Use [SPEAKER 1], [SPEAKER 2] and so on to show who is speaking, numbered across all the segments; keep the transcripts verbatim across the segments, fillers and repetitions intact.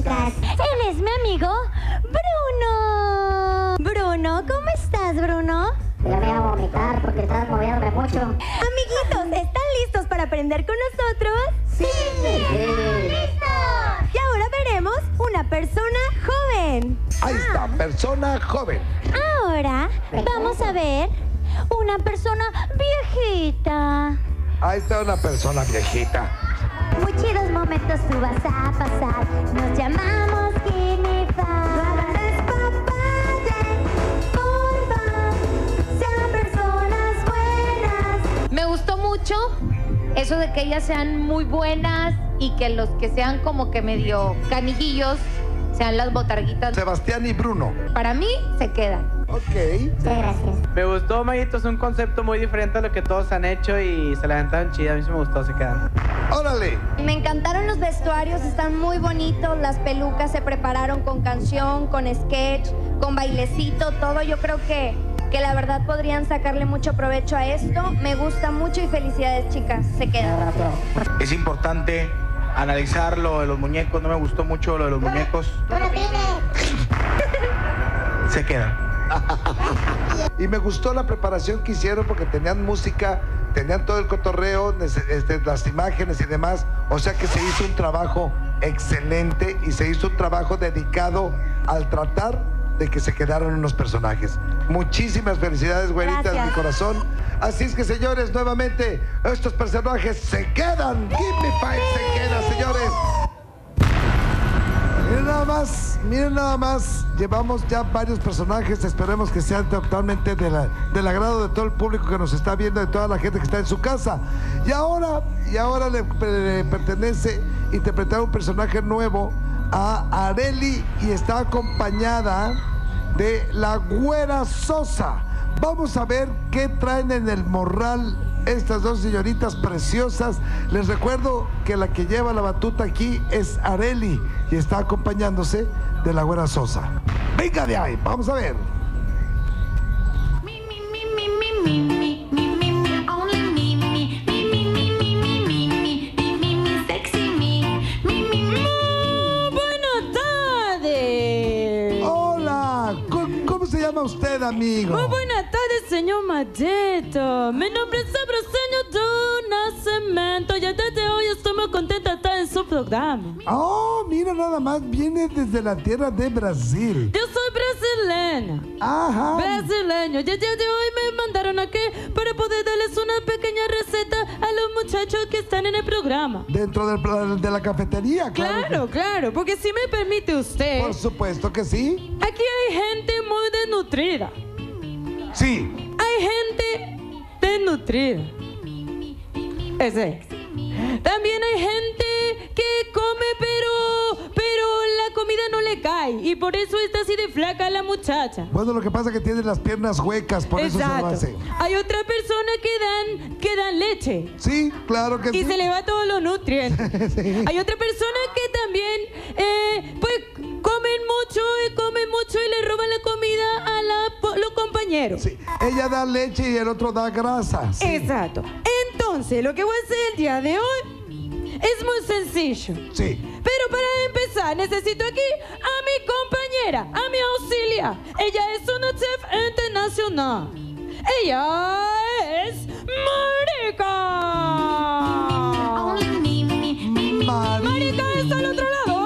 [SPEAKER 1] chicas.
[SPEAKER 2] Él es mi amigo Bruno. Bruno, ¿cómo estás, Bruno?
[SPEAKER 1] Ya voy a vomitar porque estás moviéndome mucho.
[SPEAKER 2] Amiguitos, ¿están listos para aprender con nosotros?
[SPEAKER 1] ¡Sí!
[SPEAKER 2] ¡Listos! Y ahora veremos una persona joven.
[SPEAKER 3] Ahí está, persona joven.
[SPEAKER 2] Ahora vamos a ver una persona viejita.
[SPEAKER 3] Ahí está una persona viejita.
[SPEAKER 2] Muy chidos momentos tú vas a pasar. Nos llamamos Gimme Five. Porfa, sean personas buenas.
[SPEAKER 4] Me gustó mucho eso de que ellas sean muy buenas y que los que sean como que medio canijillos sean las botarguitas.
[SPEAKER 3] Sebastián y Bruno.
[SPEAKER 4] Para mí se quedan.
[SPEAKER 3] Ok.
[SPEAKER 1] Muchas gracias.
[SPEAKER 5] Me gustó, Maguito, es un concepto muy diferente a lo que todos han hecho y se la aventaron chida. A mí sí me gustó, se quedan.
[SPEAKER 3] Órale.
[SPEAKER 6] Me encantaron los vestuarios, están muy bonitos, las pelucas se prepararon con canción, con sketch, con bailecito, todo. Yo creo que, que la verdad podrían sacarle mucho provecho a esto. Me gusta mucho y felicidades, chicas, se quedan.
[SPEAKER 7] Es importante analizar lo de los muñecos, no me gustó mucho lo de los muñecos. Se quedan.
[SPEAKER 3] Y me gustó la preparación que hicieron porque tenían música, tenían todo el cotorreo, este, las imágenes y demás. O sea que se hizo un trabajo excelente y se hizo un trabajo dedicado al tratar de que se quedaron unos personajes. Muchísimas felicidades, güeritas, de mi corazón. Así es que, señores, nuevamente, estos personajes se quedan. Gimme Five se queda, señores. Miren nada más, miren nada más. Llevamos ya varios personajes. Esperemos que sean totalmente de la, del agrado de todo el público que nos está viendo, de toda la gente que está en su casa. Y ahora, y ahora le, le pertenece interpretar un personaje nuevo a Arely y está acompañada de la Güera Sosa. Vamos a ver qué traen en el morral estas dos señoritas preciosas. Les recuerdo que la que lleva la batuta aquí es Arely y está acompañándose de la Güera Sosa. Venga de ahí, vamos a ver. Usted, amigo.
[SPEAKER 8] Muy buenas tardes, señor Maguito. Mi nombre es Sabroseño de Nacimiento y desde hoy estoy muy contenta de estar en su programa.
[SPEAKER 3] Oh, mira nada más, viene desde la tierra de Brasil.
[SPEAKER 8] Yo soy brasileña.
[SPEAKER 3] Ajá.
[SPEAKER 8] Brasileño. Y el día de hoy me mandaron aquí para poder darles una pequeña receta a los muchachos que están en el programa.
[SPEAKER 3] Dentro del, de la cafetería, claro.
[SPEAKER 8] Claro,
[SPEAKER 3] que...
[SPEAKER 8] claro, porque si me permite usted.
[SPEAKER 3] Por supuesto que sí.
[SPEAKER 8] Aquí hay gente muy desnutrida.
[SPEAKER 3] Sí.
[SPEAKER 8] Hay gente desnutrida. Ese. También hay gente que come, pero, pero la comida no le cae. Y por eso está así de flaca la muchacha.
[SPEAKER 3] Bueno, lo que pasa es que tiene las piernas huecas, por
[SPEAKER 8] Exacto.
[SPEAKER 3] eso se lo hace.
[SPEAKER 8] Hay otra persona que dan, que dan leche.
[SPEAKER 3] Sí, claro que
[SPEAKER 8] y
[SPEAKER 3] sí.
[SPEAKER 8] Y se le va todos los nutrientes. Sí. Hay otra persona que también, eh, pues, comen mucho y comen mucho y le roban la comida a la, los compañeros.
[SPEAKER 3] Sí. Ella da leche y el otro da grasa. Sí.
[SPEAKER 8] Exacto. Entonces, lo que voy a hacer el día de hoy es muy sencillo.
[SPEAKER 3] Sí.
[SPEAKER 8] Pero para empezar, necesito aquí a mi compañera, a mi auxiliar. Ella es una chef internacional. Ella es Marica. Marica está al otro lado.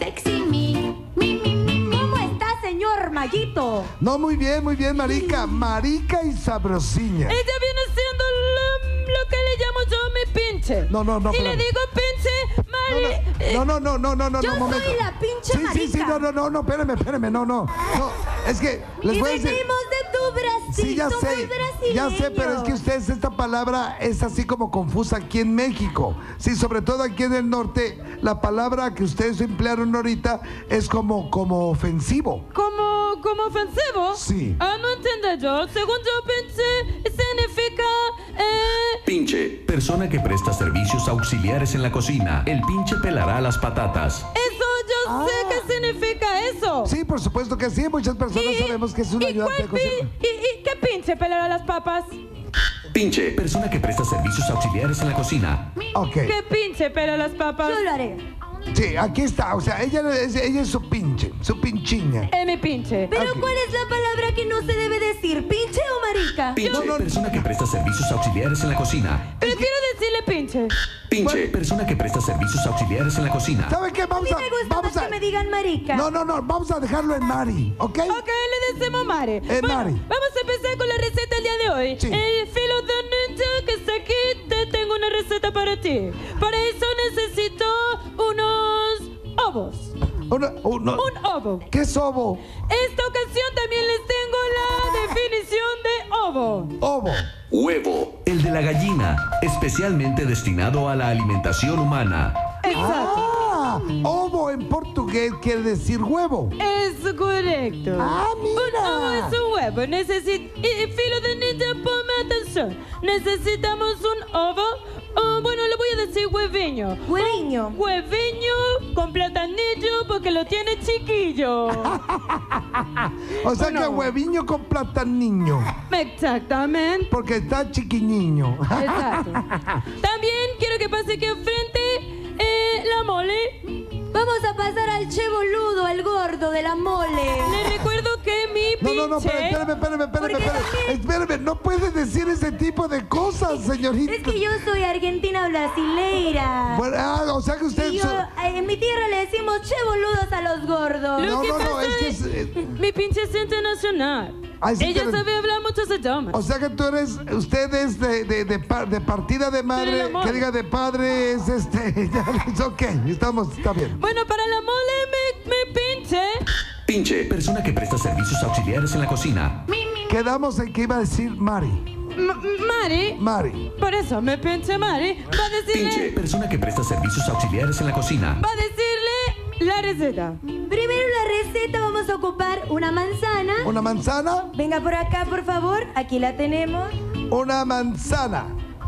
[SPEAKER 2] ¿Cómo está, señor Maguito?
[SPEAKER 3] No, muy bien, muy bien, Marica. Marica y sabrosiña.
[SPEAKER 8] Ella viene siendo lo, lo que le llamo yo mi pinche.
[SPEAKER 3] No, no, no.
[SPEAKER 8] Y
[SPEAKER 3] pero...
[SPEAKER 8] le digo pinche, Mari...
[SPEAKER 3] No, no, no, no, no, no,
[SPEAKER 2] Yo
[SPEAKER 3] no,
[SPEAKER 2] soy
[SPEAKER 3] momento.
[SPEAKER 2] la pinche
[SPEAKER 3] sí,
[SPEAKER 2] Marica.
[SPEAKER 3] Sí, sí, no, no, no, no, espérame, espérame, no, no. No, es que les
[SPEAKER 2] y
[SPEAKER 3] voy a decir...
[SPEAKER 2] venimos de tu Brasil,
[SPEAKER 3] sí, ya
[SPEAKER 2] tú
[SPEAKER 3] sé,
[SPEAKER 2] muy brasileño.
[SPEAKER 3] ya sé, pero es que ustedes, esta palabra es así como confusa aquí en México. Sí, sobre todo aquí en el norte, la palabra que ustedes emplearon ahorita es como, como ofensivo.
[SPEAKER 8] ¿Como, como ofensivo?
[SPEAKER 3] Sí.
[SPEAKER 8] Ah, no entiendo yo. Según yo pensé, significa... Eh...
[SPEAKER 9] Pinche, persona que presta servicios auxiliares en la cocina. El pinche pelará las patatas.
[SPEAKER 8] Eso yo
[SPEAKER 3] ah.
[SPEAKER 8] sé qué significa eso.
[SPEAKER 3] Sí, por supuesto que sí. Muchas personas
[SPEAKER 8] ¿Y,
[SPEAKER 3] sabemos que es una
[SPEAKER 8] ¿y
[SPEAKER 3] ayudante de cocina.
[SPEAKER 8] ¿Y, ¿Y qué pinche pelará las papas?
[SPEAKER 9] Pinche, persona que presta servicios auxiliares en la cocina.
[SPEAKER 3] Ok.
[SPEAKER 8] ¿Qué pinche pela las papas?
[SPEAKER 2] Yo lo haré.
[SPEAKER 3] Sí, aquí está. O sea, ella es, ella es su pinche, su pinchiña.
[SPEAKER 8] Es mi pinche.
[SPEAKER 2] Pero
[SPEAKER 3] Ok.
[SPEAKER 2] ¿cuál es la palabra que no se debe decir? ¿Pinche o marica?
[SPEAKER 9] Pinche,
[SPEAKER 3] No, no, no.
[SPEAKER 9] persona que presta servicios auxiliares en la cocina.
[SPEAKER 8] Prefiero decirle pinche.
[SPEAKER 9] Pinche, persona que presta servicios auxiliares en la cocina.
[SPEAKER 3] ¿Saben qué?
[SPEAKER 2] A
[SPEAKER 3] Vamos
[SPEAKER 2] mí
[SPEAKER 3] a,
[SPEAKER 2] me gusta
[SPEAKER 3] vamos
[SPEAKER 2] más
[SPEAKER 3] a.
[SPEAKER 2] que me digan marica.
[SPEAKER 3] No, no, no. Vamos a dejarlo en Mari, ¿ok?
[SPEAKER 8] Ok, le decimos Mare.
[SPEAKER 3] Eh,
[SPEAKER 8] Bueno,
[SPEAKER 3] Mari.
[SPEAKER 8] vamos a empezar con la receta del día de hoy.
[SPEAKER 3] Sí.
[SPEAKER 8] El filo de ninja que está aquí, te tengo una receta para ti. Para eso necesito unos ovos.
[SPEAKER 3] Una- uno-
[SPEAKER 8] Un ovo.
[SPEAKER 3] ¿Qué es ovo?
[SPEAKER 8] Esta ocasión también les tengo la definición de ovo.
[SPEAKER 3] Ovo.
[SPEAKER 9] Huevo, el de la gallina, especialmente destinado a la alimentación humana.
[SPEAKER 8] Exacto.
[SPEAKER 3] Ah, ovo en portugués quiere decir huevo.
[SPEAKER 8] Es correcto.
[SPEAKER 3] Ah, mira.
[SPEAKER 8] Un ovo es un huevo. Necesi- y filo de ninja, ponme atención. Necesitamos un ovo. Oh, bueno, le voy a decir hueviño.
[SPEAKER 2] Hueviño.
[SPEAKER 8] Un hueviño con platanillo porque lo tiene chiquillo.
[SPEAKER 3] O sea
[SPEAKER 8] Bueno.
[SPEAKER 3] que hueviño con plataniño.
[SPEAKER 8] Exactamente.
[SPEAKER 3] Porque está chiquiñiño.
[SPEAKER 8] Exacto. También quiero que pase aquí enfrente eh, la mole.
[SPEAKER 2] Vamos a pasar al che boludo, al gordo de la mole.
[SPEAKER 8] Les recuerdo que mi
[SPEAKER 3] No,
[SPEAKER 8] pinche...
[SPEAKER 3] no, no, espérame, espérame, espérame, espérame,
[SPEAKER 2] Porque
[SPEAKER 3] espérame. Espérame, no puedes decir ese tipo de cosas, señorita.
[SPEAKER 2] Es que yo soy argentina brasileira.
[SPEAKER 3] Bueno, ah, o sea que usted...
[SPEAKER 2] Y yo,
[SPEAKER 3] su-
[SPEAKER 2] eh, en mi tierra le decimos che boludos a los gordos.
[SPEAKER 8] Lo
[SPEAKER 3] No,
[SPEAKER 8] que
[SPEAKER 3] no, no,
[SPEAKER 8] pasa
[SPEAKER 3] es que es, eh,
[SPEAKER 8] Mi pinche es internacional.
[SPEAKER 3] Ay, sí,
[SPEAKER 8] Ella
[SPEAKER 3] pero-
[SPEAKER 8] sabe hablar muchos idiomas.
[SPEAKER 3] O sea que tú eres, usted es de, de, de, pa- de partida de
[SPEAKER 8] Sí,
[SPEAKER 3] madre,
[SPEAKER 8] amor.
[SPEAKER 3] que diga de padre, es este, ya, es ok, estamos, está bien.
[SPEAKER 8] Bueno, para la mole me, me pinche.
[SPEAKER 9] Pinche, persona que presta servicios auxiliares en la cocina.
[SPEAKER 3] Quedamos en que iba a decir Mari,
[SPEAKER 8] M- Mari.
[SPEAKER 3] Mari.
[SPEAKER 8] Por eso me pinche Mari. Va a
[SPEAKER 9] Pinche,
[SPEAKER 8] decirle.
[SPEAKER 9] persona que presta servicios auxiliares en la cocina.
[SPEAKER 8] Va a decirle la receta.
[SPEAKER 2] Primero la receta vamos a ocupar una manzana.
[SPEAKER 3] Una manzana,
[SPEAKER 2] Venga por acá, por favor. Aquí la tenemos.
[SPEAKER 3] una manzana.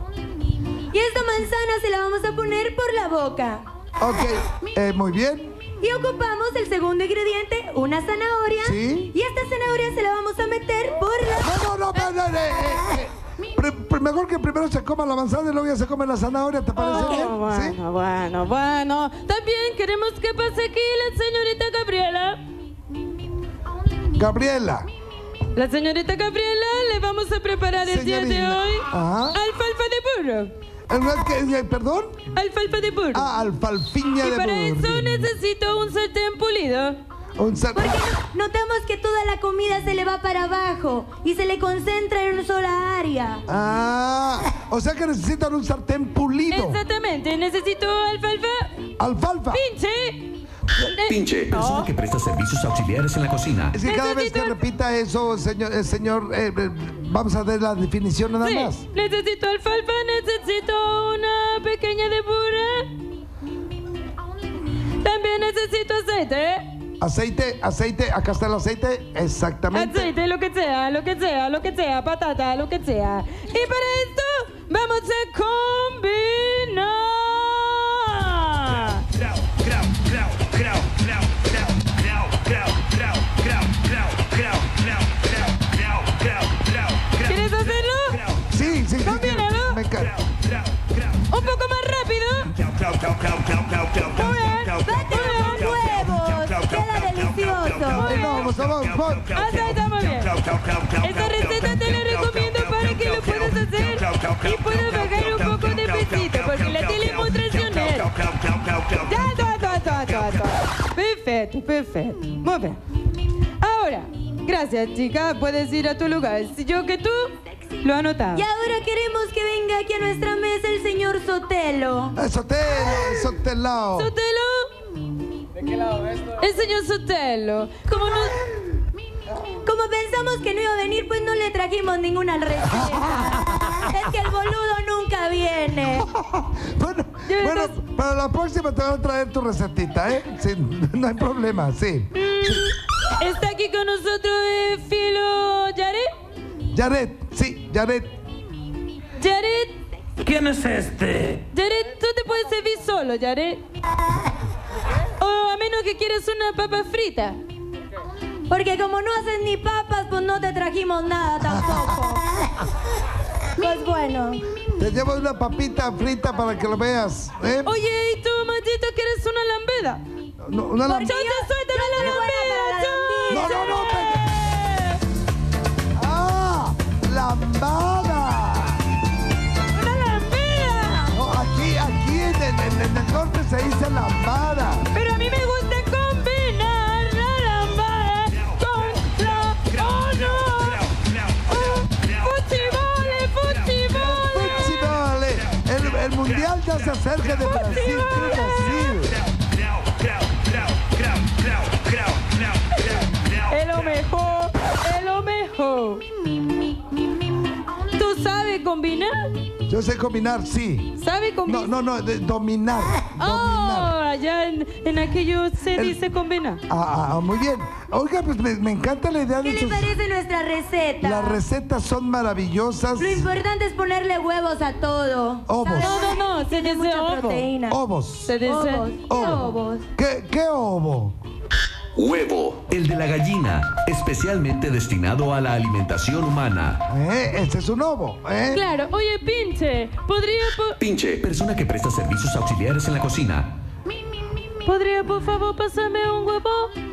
[SPEAKER 2] Y esta manzana se la vamos a poner por la boca.
[SPEAKER 3] Ok, eh, muy bien.
[SPEAKER 2] Y ocupamos el segundo ingrediente, una zanahoria.
[SPEAKER 3] Sí.
[SPEAKER 2] Y esta zanahoria se la vamos a meter por la...
[SPEAKER 3] No, no, no, no, no, eh, eh, eh. Pri- pri- mejor que primero se coma la manzana y luego ya se come la zanahoria, ¿te parece
[SPEAKER 8] Oh,
[SPEAKER 3] bien?
[SPEAKER 8] bueno,
[SPEAKER 3] ¿Sí?
[SPEAKER 8] bueno, bueno. También queremos que pase aquí la señorita Gabriela.
[SPEAKER 3] Gabriela.
[SPEAKER 8] La señorita Gabriela le vamos a preparar el día de
[SPEAKER 3] Señorina.
[SPEAKER 8] hoy
[SPEAKER 3] Ajá.
[SPEAKER 8] alfalfa de burro.
[SPEAKER 3] ¿El qué? ¿Perdón?
[SPEAKER 8] Alfalfa de burro.
[SPEAKER 3] Ah, alfalfiña
[SPEAKER 8] y
[SPEAKER 3] de
[SPEAKER 8] para
[SPEAKER 3] burro.
[SPEAKER 8] eso necesito un sartén pulido.
[SPEAKER 3] Un sar-
[SPEAKER 2] Porque no- notamos que toda la comida se le va para abajo y se le concentra en una sola área.
[SPEAKER 3] Ah, o sea que necesitan un sartén pulido.
[SPEAKER 8] Exactamente, necesito alfalfa.
[SPEAKER 3] Alfalfa.
[SPEAKER 8] Pinche.
[SPEAKER 9] Pinche, persona que presta servicios auxiliares en la cocina.
[SPEAKER 3] Es que cada vez que
[SPEAKER 8] Necesito-
[SPEAKER 3] repita eso, señor, eh, señor eh, eh, vamos a ver la definición nada
[SPEAKER 8] Sí,
[SPEAKER 3] más.
[SPEAKER 8] necesito alfalfa, necesito una pequeña de burra. También necesito aceite.
[SPEAKER 3] Aceite, aceite, acá está el aceite, exactamente.
[SPEAKER 8] Aceite, lo que sea, lo que sea, lo que sea, patata, lo que sea. Y para esto vamos a combinar. ¿Quieres hacerlo?
[SPEAKER 3] Sí, sí, sí.
[SPEAKER 8] Combínalo.
[SPEAKER 3] Me ca-
[SPEAKER 8] Un poco más rápido. Muy bien.
[SPEAKER 2] ¡Bate los huevos! ¡Queda delicioso!
[SPEAKER 3] Eh, no, vamos, vamos, vamos.
[SPEAKER 8] Hasta ahí estamos bien. Esta receta te la recomiendo para que lo puedas hacer y puedas bajar un poco de pesito, porque la tele es muy tradicional. Ya, ya, ya, ya, ya, ya. Perfecto, perfecto. Muy bien. Ahora, gracias, chica. Puedes ir a tu lugar. Si yo que tú lo he anotado.
[SPEAKER 2] Y ahora queremos que venga aquí a nuestra mesa el señor Sotelo.
[SPEAKER 3] Eh, Sotelo, Sotelao.
[SPEAKER 8] Sotelo. ¿De qué lado esto? El señor Sotelo. Como no.
[SPEAKER 2] Como pensamos que no iba a venir, pues no le trajimos ninguna receta. Es que el boludo nunca viene.
[SPEAKER 3] Bueno,
[SPEAKER 8] Ya
[SPEAKER 3] bueno,
[SPEAKER 8] estás-
[SPEAKER 3] para la próxima te van a traer tu recetita, ¿eh? Sí, no hay problema, sí.
[SPEAKER 8] Está aquí con nosotros eh, Filo Yaret.
[SPEAKER 3] Jared, sí, Jared.
[SPEAKER 8] Yaret.
[SPEAKER 10] ¿Quién es este?
[SPEAKER 8] Yaret, tú te puedes servir solo, Yaret. O a menos que quieras una papa frita.
[SPEAKER 2] Porque como no haces ni papas, pues no te trajimos nada tampoco. Pues bueno.
[SPEAKER 3] Te llevo una papita frita para que lo veas, ¿eh?
[SPEAKER 8] Oye, y tú, Mati, Chachito, ¿quieres una lambida?
[SPEAKER 3] No, una
[SPEAKER 8] Por
[SPEAKER 3] lambida.
[SPEAKER 8] Chacha, suéltame la lambida,
[SPEAKER 3] No, no, no. pe- ¡Ah! ¡Lambada!
[SPEAKER 8] ¡Una lambida!
[SPEAKER 3] No, aquí, aquí en, en- en- en el norte se dice lambada.
[SPEAKER 8] Pero a mí me gusta combinar la lambada con la... ¡Oh, no! ¡Oh! ¡Fuchibole, fuchibole!
[SPEAKER 3] Fuchibole. El, el mundial ya se acerca de Brasil. ¿Qué Brasil?
[SPEAKER 8] Es lo mejor, es lo mejor. ¿Tú sabes combinar?
[SPEAKER 3] Yo sé combinar, sí.
[SPEAKER 8] ¿Sabes combinar?
[SPEAKER 3] No, no, no, de- dominar.
[SPEAKER 8] Oh,
[SPEAKER 3] Dominar.
[SPEAKER 8] allá en, en aquello se
[SPEAKER 3] El-
[SPEAKER 8] dice combinar.
[SPEAKER 3] Ah, ah, muy bien. Oiga, pues me, me encanta la idea
[SPEAKER 2] ¿Qué
[SPEAKER 3] de
[SPEAKER 2] le
[SPEAKER 3] sus...
[SPEAKER 2] parece nuestra receta?
[SPEAKER 3] Las recetas son maravillosas.
[SPEAKER 2] Lo importante es ponerle huevos a todo.
[SPEAKER 3] Ovos.
[SPEAKER 8] No, no, no, se
[SPEAKER 2] Tiene
[SPEAKER 8] dice
[SPEAKER 2] mucha
[SPEAKER 8] ovo.
[SPEAKER 2] proteína.
[SPEAKER 3] Ovos.
[SPEAKER 8] Se dice
[SPEAKER 2] Ovos. ¿Qué
[SPEAKER 3] Ovo.
[SPEAKER 2] ovos?
[SPEAKER 3] ¿Qué, qué ovo?
[SPEAKER 9] Huevo, el de la gallina, especialmente destinado a la alimentación humana.
[SPEAKER 3] ¿Eh? Este es un ovo, ¿eh?
[SPEAKER 8] Claro, oye, pinche, ¿podría, po-
[SPEAKER 9] Pinche, persona que presta servicios auxiliares en la cocina.
[SPEAKER 8] ¿podría por favor pasarme un huevo?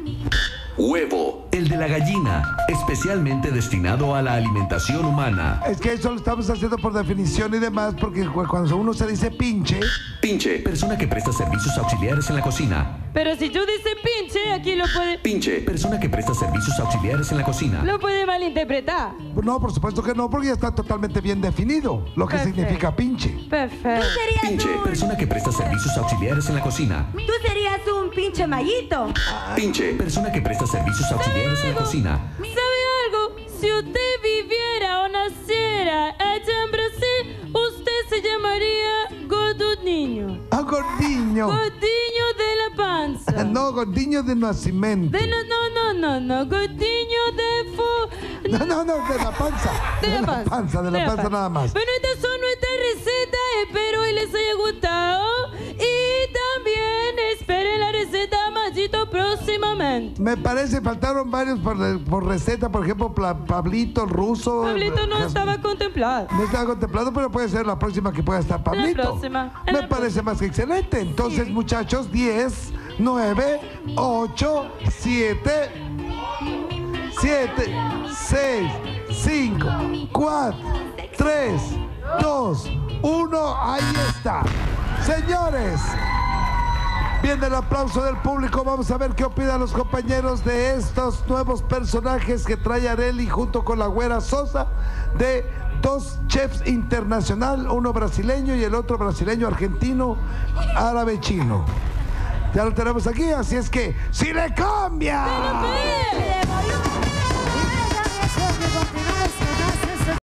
[SPEAKER 9] Huevo, el de la gallina, especialmente destinado a la alimentación humana.
[SPEAKER 3] Es que eso lo estamos haciendo por definición y demás, porque cu- cuando uno se dice pinche,
[SPEAKER 9] Pinche, persona que presta servicios auxiliares en la cocina.
[SPEAKER 8] Pero si tú dices pinche, aquí lo puede,
[SPEAKER 9] Pinche, persona que presta servicios auxiliares en la cocina.
[SPEAKER 8] lo puede malinterpretar.
[SPEAKER 3] no, por supuesto que no, porque ya está totalmente bien definido lo que
[SPEAKER 8] Perfecto.
[SPEAKER 3] significa pinche.
[SPEAKER 8] Perfecto.
[SPEAKER 2] Serías
[SPEAKER 9] Pinche,
[SPEAKER 2] un...
[SPEAKER 9] persona que presta servicios auxiliares en la cocina.
[SPEAKER 2] Tú serías un pinche mallito.
[SPEAKER 9] Pinche, persona que presta servicios auxiliares en la cocina.
[SPEAKER 8] ¿Sabe algo? Si usted viviera o naciera allá en Brasil, usted se llamaría Godinho.
[SPEAKER 3] Ah, gordiño.
[SPEAKER 8] Godinho de la panza.
[SPEAKER 3] No, gordiño de nacimiento.
[SPEAKER 8] De no, no, no, no, no, Godinho de fu...
[SPEAKER 3] No, no, no, de la panza.
[SPEAKER 8] De la panza.
[SPEAKER 3] de la panza nada más.
[SPEAKER 8] Bueno, estas son nuestras recetas. Espero que les haya gustado. Y también esperen la receta Mallito próximamente.
[SPEAKER 3] Me parece, faltaron varios por, por receta, por ejemplo, Pla- Pablito, el ruso.
[SPEAKER 8] Pablito no
[SPEAKER 3] Jas-
[SPEAKER 8] estaba contemplado.
[SPEAKER 3] No estaba contemplado, pero puede ser la próxima que pueda estar Pablito.
[SPEAKER 8] próxima, en
[SPEAKER 3] Me
[SPEAKER 8] la
[SPEAKER 3] parece más que excelente. Entonces, muchachos, diez, nueve, ocho, siete, siete, seis, cinco, cuatro, tres, dos, uno. Ahí está. Señores, viene el aplauso del público. Vamos a ver qué opinan los compañeros de estos nuevos personajes que trae Arely junto con la güera Sosa, de dos chefs internacional, uno brasileño y el otro brasileño argentino, árabe chino. Ya lo tenemos aquí, así es que ¡si le cambia!
[SPEAKER 2] ¡Pero, pero!